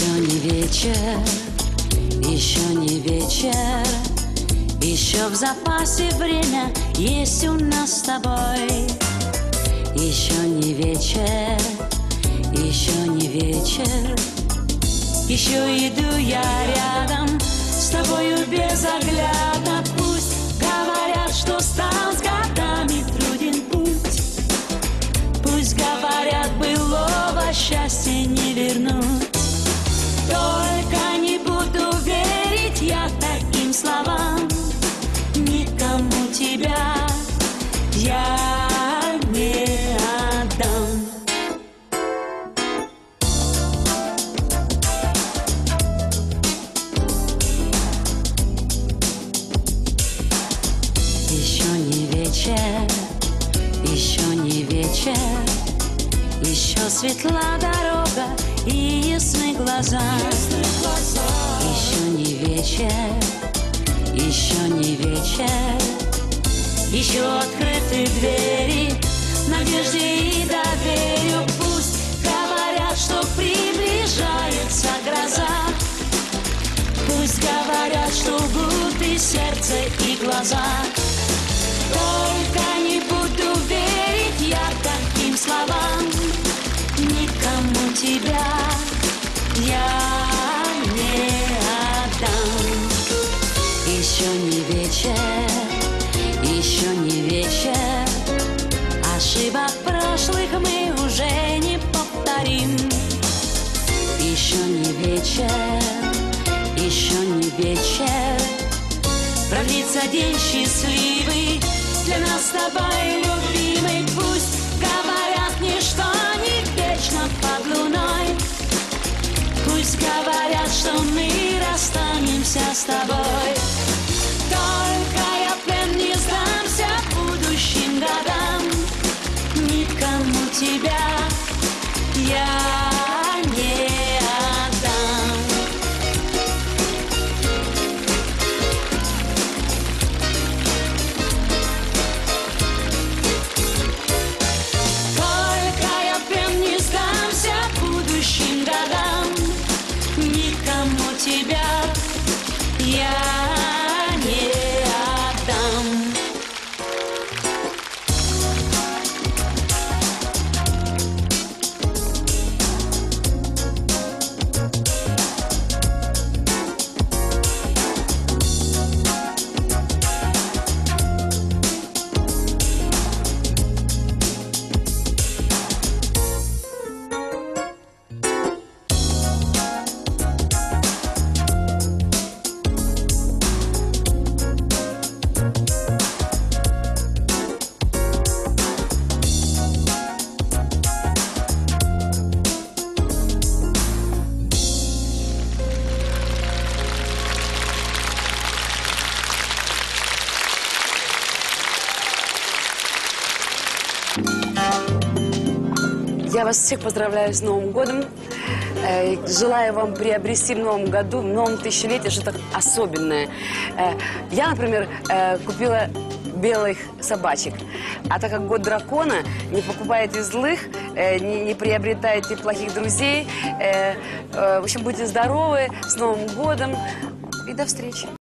Еще не вечер, еще не вечер, еще в запасе время есть у нас с тобой. Еще не вечер, еще не вечер, еще иду я рядом с тобою безоглядно. Пусть говорят, что стал с годами труден путь, пусть говорят, былого счастья не вернуть. Только не буду верить я таким словам, никому тебя я не отдам. Еще не вечер, еще не вечер, еще светла дорога и ясны глаза. Еще не вечер, еще не вечер, еще открыты двери надежде и доверию. Пусть говорят, что приближается гроза, пусть говорят, что лгут и сердце, и глаза. Только не буду верить я таким словам, никому тебя я не отдам. Еще не вечер, еще не вечер, ошибок прошлых мы уже не повторим. Еще не вечер, еще не вечер, продлится день счастливый для нас с тобой, любимый. Пусть говорят, ничто не вечно под луной, пусть говорят, что мы расстанемся с тобой. Только я в плен не сдамся будущим годам, никому тебя я не отдам. Только я в плен не сдамся будущим годам, никому тебя я не отдам. Я вас всех поздравляю с Новым годом. Желаю вам приобрести в новом году, в новом тысячелетии что-то особенное. Я, например, купила белых собачек. А так как год дракона, не покупайте злых, не приобретайте плохих друзей. В общем, будьте здоровы, с Новым годом и до встречи.